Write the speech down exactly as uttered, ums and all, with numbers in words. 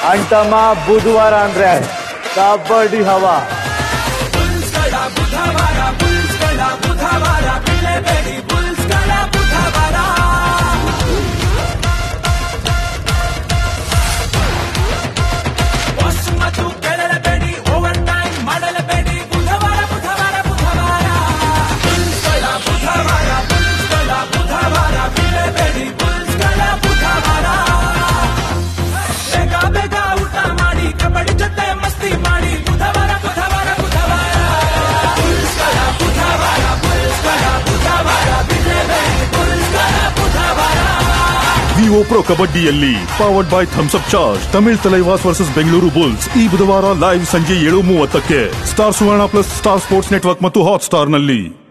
ಅಂಟಮ್ಮ ಬುಧವಾರ ಅಂದ್ರೆ ಕಬಡ್ಡಿ ಹವಾ. ವಿವೋ ಪ್ರೊ ಕಬಡ್ಡಿಯಲ್ಲಿ powered by Thums Up charge Tamil Thalaivas versus Bengaluru Bulls ಈ ಬುಧವಾರ ಲೈವ್ ಸಂಜೆ ಏಳು ಮೂವತ್ತಕ್ಕೆ Star Suvarna Plus Star Sports network ಮತ್ತು ಹಾಟ್ ಸ್ಟಾರ್ ನಲ್ಲಿ.